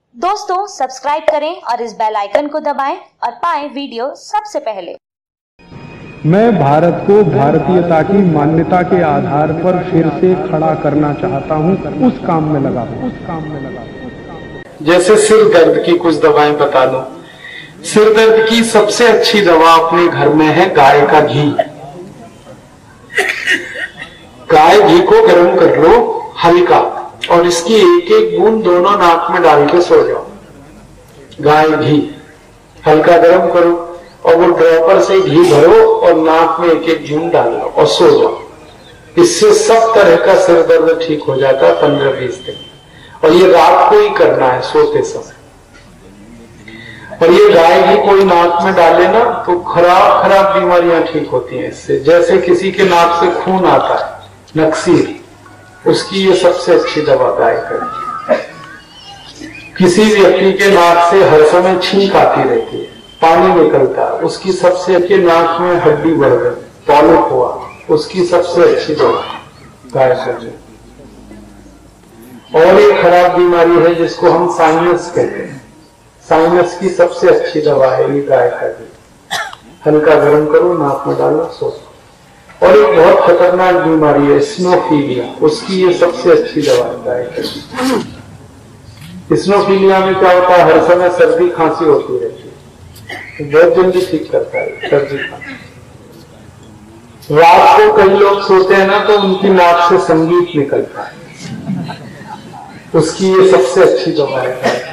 दोस्तों सब्सक्राइब करें और इस बेल आइकन को दबाएं और पाएं वीडियो सबसे पहले। मैं भारत को भारतीयता की मान्यता के आधार पर फिर से खड़ा करना चाहता हूं, उस काम में लगा हूं। जैसे सिर दर्द की कुछ दवाएं बता दूं। सिर दर्द की सबसे अच्छी दवा अपने घर में है गाय का घी। गाय घी को गर्म कर लो हल्का, और इसकी एक एक बूंद दोनों नाक में डाल के सो जाओ। गाय घी हल्का गर्म करो और वो ड्रॉपर से घी भरो और नाक में एक एक बूंद डाल लो और सो जाओ। इससे सब तरह का सिर दर्द ठीक हो जाता है 15-20 दिन। और ये रात को ही करना है सोते समय। और ये गाय घी कोई नाक में डाले ना तो खराब खराब बीमारियां ठीक होती हैं इससे। जैसे किसी के नाक से खून आता है नक्सीर, उसकी ये सबसे अच्छी दवा गाय का। किसी व्यक्ति के नाक से हर समय छींक आती रहती है, पानी निकलता है, उसकी सबसे अच्छी, नाक में हड्डी बढ़ गई, पॉलिप हुआ, उसकी सबसे अच्छी दवा गाय का। और एक खराब बीमारी है जिसको हम साइनस कहते हैं। साइनस की सबसे अच्छी दवा है ये गाय का घी। हल्का गर्म करो, नाक में डालो, सो। और एक बहुत खतरनाक बीमारी है स्नोफीलिया, उसकी ये सबसे अच्छी दवा है गाय का घी। स्नोफीलिया में क्या होता है, हर समय सर्दी खांसी होती रहती है, तो बहुत जल्दी ठीक करता है सर्दी खांसी। रात को कई लोग सोते हैं ना तो उनकी नाक से संगीत निकलता है, उसकी ये सबसे अच्छी दवा है।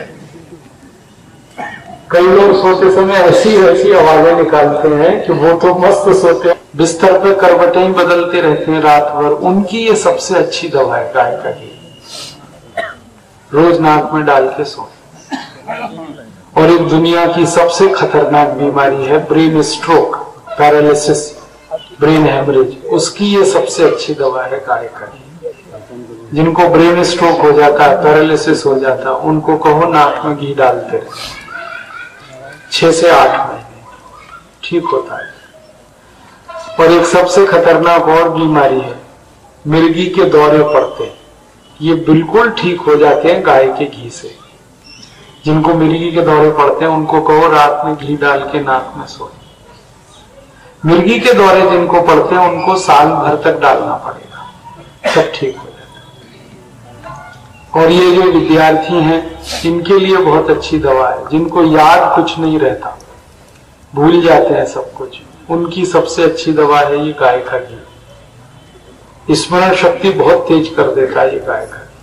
कई लोग सोते समय ऐसी ऐसी आवाजें निकालते हैं कि वो तो मस्त सोते हैं, बिस्तर पे करवटें ही बदलते रहते हैं रात भर, उनकी ये सबसे अच्छी दवा है गाय का घी। रोज नाक में डाल के सो। और एक दुनिया की सबसे खतरनाक बीमारी है brain stroke, paralysis, brain haemorrhage, उसकी ये सबसे अच्छी दवा है गाय का घी। जिनको ब्रेन स्ट्रोक हो जाता है, पैरालिसिस हो जाता है, उनको कहो नाक में घी डालते रहे, 6 से 8 महीने ठीक होता है। और एक सबसे खतरनाक और बीमारी है मिर्गी के दौरे पड़ते हैं, ये बिल्कुल ठीक हो जाते हैं गाय के घी से। जिनको मिर्गी के दौरे पड़ते हैं उनको कहो रात में घी डाल के नाक में सोए। मिर्गी के दौरे जिनको पड़ते हैं उनको साल भर तक डालना पड़ेगा, सब ठीक हो जाता है। और ये जो विद्यार्थी हैं इनके लिए बहुत अच्छी दवा है, जिनको याद कुछ नहीं रहता, भूल जाते हैं सब कुछ, उनकी सबसे अच्छी दवा है ये गाय का घी। स्मरण शक्ति बहुत तेज कर देता है ये गाय का घी,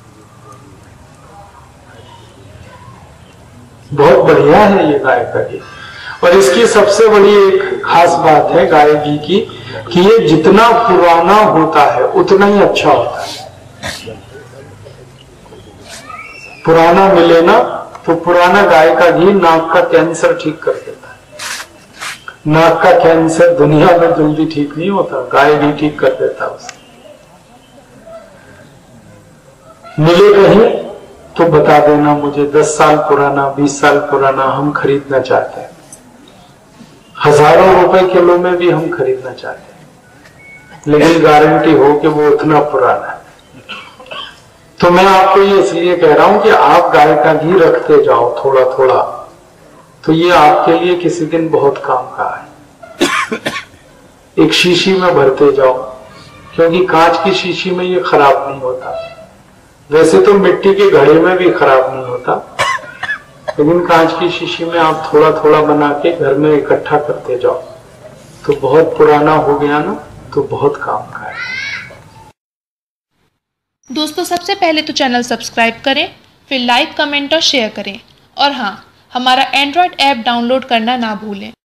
बहुत बढ़िया है ये गाय का घी। और इसकी सबसे बड़ी एक खास बात है गाय घी की कि ये जितना पुराना होता है उतना ही अच्छा होता है। पुराना मिले ना तो पुराना गाय का घी नाक का कैंसर ठीक कर देता है। नाक का कैंसर दुनिया में जल्दी ठीक नहीं होता, गाय घी ठीक कर देता है उसे। मिले कहीं तो बता देना मुझे, 10 साल पुराना, 20 साल पुराना हम खरीदना चाहते हैं। हजारों रुपए किलो में भी हम खरीदना चाहते हैं, लेकिन गारंटी हो कि वो उतना पुराना है। तो मैं आपको ये इसलिए कह रहा हूं कि आप गाय का घी रखते जाओ थोड़ा थोड़ा, तो ये आपके लिए किसी दिन बहुत काम का है। एक शीशी में भरते जाओ, क्योंकि कांच की शीशी में ये खराब नहीं होता। वैसे तो मिट्टी के घड़े में भी खराब नहीं होता, लेकिन कांच की शीशी में आप थोड़ा थोड़ा बना के घर में इकट्ठा करते जाओ, तो बहुत पुराना हो गया ना तो बहुत काम का है। दोस्तों सबसे पहले तो चैनल सब्सक्राइब करें, फिर लाइक, कमेंट और शेयर करें। और हाँ, हमारा एंड्रॉयड ऐप डाउनलोड करना ना भूलें।